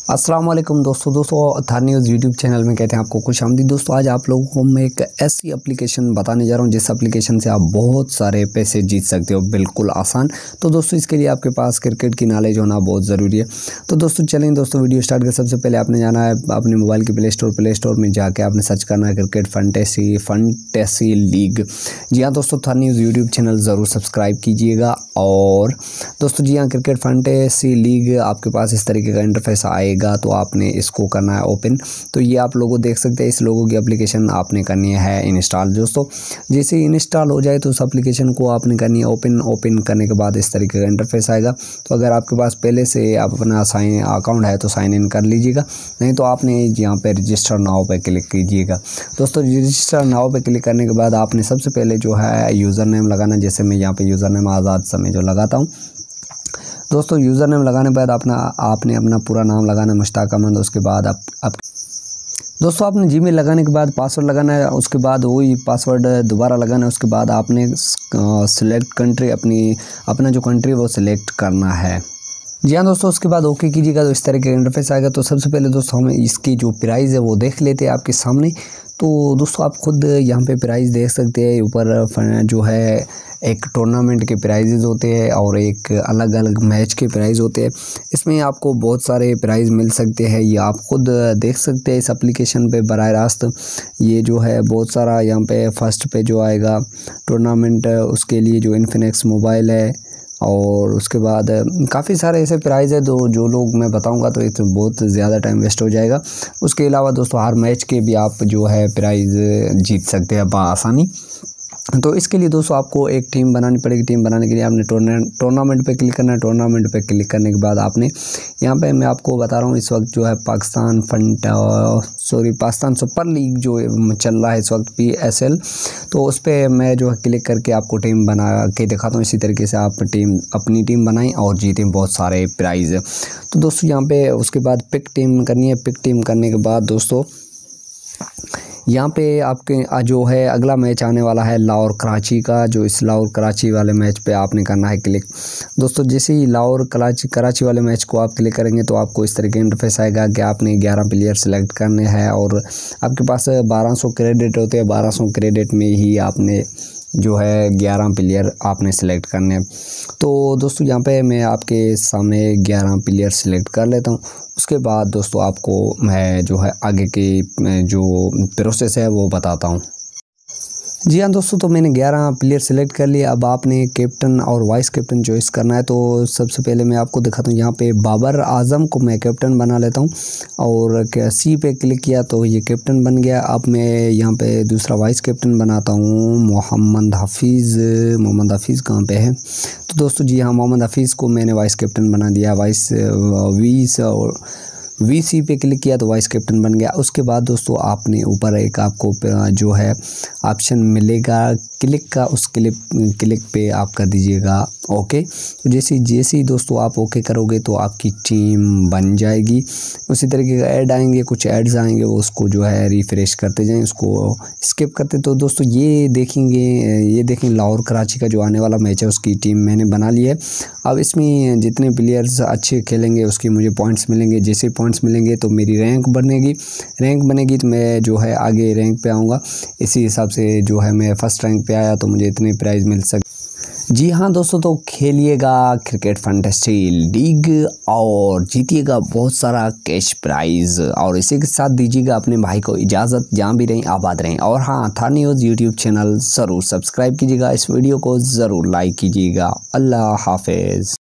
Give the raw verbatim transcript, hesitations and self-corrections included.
अस्सलाम वालेकुम दोस्तों दोस्तों थार न्यूज़ यूट्यूब चैनल में कहते हैं आपको खुश आमदीद। दोस्तों आज आप लोगों को मैं एक ऐसी एप्लीकेशन बताने जा रहा हूं जिस एप्लीकेशन से आप बहुत सारे पैसे जीत सकते हो बिल्कुल आसान। तो दोस्तों इसके लिए आपके पास क्रिकेट की नॉलेज होना बहुत ज़रूरी है। तो दोस्तों चलें दोस्तों वीडियो स्टार्ट कर। सबसे पहले आपने जाना है अपने मोबाइल के प्ले स्टोर प्ले स्टोर में जाके आपने सर्च करना है क्रिकेट फंटेसी फंटेसी लीग। जी हाँ दोस्तों थार न्यूज़ यूट्यूब चैनल ज़रूर सब्सक्राइब कीजिएगा। और दोस्तों जी हाँ क्रिकेट फंटेसी लीग आपके पास इस तरीके का इंटरफेस आएगा तो आपने इसको करना है ओपन। तो ये आप लोगों देख सकते हैं इस लोगों की एप्लीकेशन आपने करनी है इंस्टॉल। दोस्तों जैसे इंस्टॉल हो जाए तो उस एप्लीकेशन को आपने करनी है ओपन। ओपन करने के बाद इस तरीके का इंटरफेस आएगा। तो अगर आपके पास पहले से आप अपना साइन अकाउंट है तो साइन इन कर लीजिएगा, नहीं तो आपने यहाँ पे रजिस्टर नाउ पे क्लिक कीजिएगा। दोस्तों रजिस्टर नाउ पे क्लिक करने के बाद आपने सबसे पहले जो है यूज़र नेम लगाना। जैसे मैं यहाँ पे यूज़र नेम आज़ाद समय जो लगाता हूँ। दोस्तों यूज़र नेम लगाने के बाद अपना आपने अपना पूरा नाम लगाना है मुश्ताक अहमद। उसके बाद आप, आप दोस्तों आपने जीमेल लगाने के बाद पासवर्ड लगाना है। उसके बाद वही पासवर्ड दोबारा लगाना है। उसके बाद आपने सिलेक्ट कंट्री अपनी अपना जो कंट्री वो सिलेक्ट करना है। जी हाँ दोस्तों उसके बाद ओके कीजिएगा तो इस तरह का इंटरफेस आएगा। तो सबसे पहले दोस्तों हमें इसकी जो प्राइस है वो देख लेते हैं आपके सामने। तो दोस्तों आप खुद यहाँ पे प्राइस देख सकते हैं। ऊपर जो है एक टूर्नामेंट के प्राइजेज़ होते हैं और एक अलग अलग मैच के प्राइज़ होते हैं। इसमें आपको बहुत सारे प्राइज़ मिल सकते हैं, ये आप खुद देख सकते हैं इस एप्लीकेशन पे बराह रास्त। ये जो है बहुत सारा यहाँ पे फर्स्ट पे जो आएगा टूर्नामेंट उसके लिए जो इन्फिनिक्स मोबाइल है। और उसके बाद काफ़ी सारे ऐसे प्राइज़ है तो जो लोग मैं बताऊंगा तो इसमें बहुत ज़्यादा टाइम वेस्ट हो जाएगा। उसके अलावा दोस्तों हर मैच के भी आप जो है प्राइज़ जीत सकते हैं बआसानी। तो इसके लिए दोस्तों आपको एक टीम बनानी पड़ेगी। टीम बनाने के लिए आपने टूर्नामेंट पे क्लिक करना है। टूर्नामेंट पे क्लिक करने के बाद आपने यहाँ पे मैं आपको बता रहा हूँ इस वक्त जो है पाकिस्तान फंट सॉरी पाकिस्तान सुपर लीग जो चल रहा है इस वक्त पी एस एल। तो उस पर मैं जो है क्लिक करके आपको टीम बना के दिखाता हूँ। इसी तरीके से आप टीम अपनी टीम बनाएं और जीतें बहुत सारे प्राइज़। तो दोस्तों यहाँ पे उसके बाद पिक टीम करनी है। पिक टीम करने के बाद दोस्तों यहाँ पे आपके जो है अगला मैच आने वाला है लाहौर कराची का। जो इस लाहौर कराची वाले मैच पे आपने करना है क्लिक। दोस्तों जैसे ही लाहौर कराची कराची वाले मैच को आप क्लिक करेंगे तो आपको इस तरह का इंटरफेस आएगा कि आपने ग्यारह प्लेयर सेलेक्ट करने हैं और आपके पास बारह सौ क्रेडिट होते हैं। बारह सौ क्रेडिट में ही आपने जो है ग्यारह प्लेयर आपने सेलेक्ट करने हैं। तो दोस्तों यहाँ पे मैं आपके सामने ग्यारह प्लेयर सेलेक्ट कर लेता हूँ। उसके बाद दोस्तों आपको मैं जो है आगे की जो प्रोसेस है वो बताता हूँ। जी हाँ दोस्तों तो मैंने ग्यारह प्लेयर सेलेक्ट कर लिया। अब आपने कैप्टन और वाइस कैप्टन चॉइस करना है। तो सबसे पहले मैं आपको दिखाता हूँ। यहाँ पे बाबर आजम को मैं कैप्टन बना लेता हूँ और सी पे क्लिक किया तो ये कैप्टन बन गया। अब मैं यहाँ पे दूसरा वाइस कैप्टन बनाता हूँ मोहम्मद हफीज़। मोहम्मद हफीज़ कहाँ पे है? तो दोस्तों जी हाँ मोहम्मद हफीज़ को मैंने वाइस कैप्टन बना दिया। वाइस वीस और वी सी पे क्लिक किया तो वाइस कैप्टन बन गया। उसके बाद दोस्तों आपने ऊपर एक आपको जो है ऑप्शन मिलेगा क्लिक का, उस क्लिक क्लिक पे आप कर दीजिएगा ओके। तो जैसे जैसे ही दोस्तों आप ओके करोगे तो आपकी टीम बन जाएगी। उसी तरीके का ऐड आएंगे, कुछ ऐड्स आएंगे वो उसको जो है रिफ्रेश करते जाएं, उसको स्किप करते। तो दोस्तों ये देखेंगे ये देखें लाहौर कराची का जो आने वाला मैच है उसकी टीम मैंने बना ली है। अब इसमें जितने प्लेयर्स अच्छे खेलेंगे उसकी मुझे पॉइंट्स मिलेंगे। जैसे पॉइंट्स मिलेंगे तो मेरी रैंक बनेगी। रैंक बनेगी तो मैं जो है आगे रैंक पे आऊँगा। इसी हिसाब से जो है मैं फर्स्ट रैंक पे आया तो मुझे इतने प्राइज़ मिल सके। जी हाँ दोस्तों तो खेलिएगा क्रिकेट फंटेसी लीग और जीतिएगा बहुत सारा कैश प्राइज़। और इसी के साथ दीजिएगा अपने भाई को इजाज़त। जहाँ भी रहें आबाद रहें। और हाँ थार न्यूज़ यूट्यूब चैनल ज़रूर सब्सक्राइब कीजिएगा। इस वीडियो को ज़रूर लाइक कीजिएगा। अल्लाह हाफिज़।